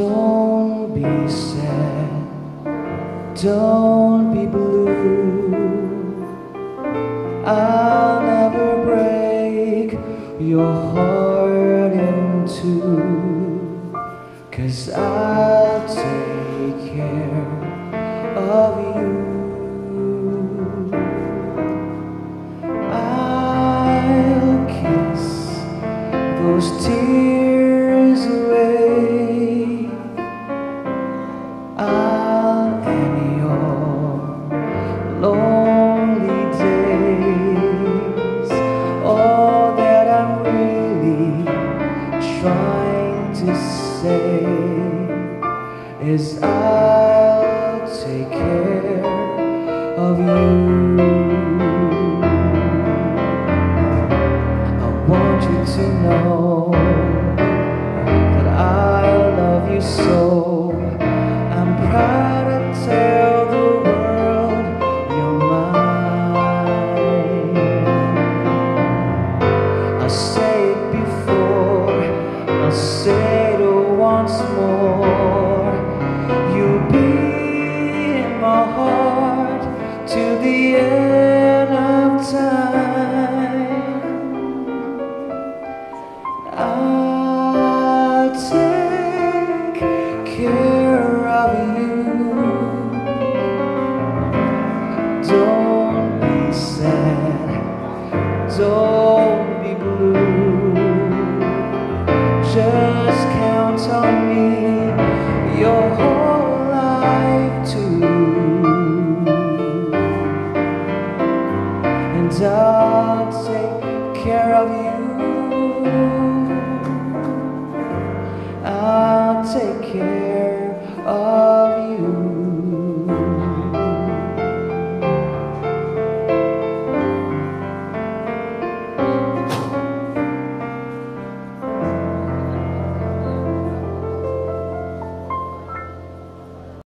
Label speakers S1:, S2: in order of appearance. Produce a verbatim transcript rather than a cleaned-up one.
S1: Don't be sad, don't be blue. I'll never break your heart in two, 'cause I'll take care of you. I'll kiss those tears away. I'll end your lonely days. All that I'm really trying to say is I'll take care of you. I want you to know that I love you so. I'm proud to tell the world you're mine. I'll say it before, I'll say it once more. You'll be in my heart till the end of time. I'll take care of you. Don't be sad, don't be blue. Just count on me your whole life too, and I'll take care of you.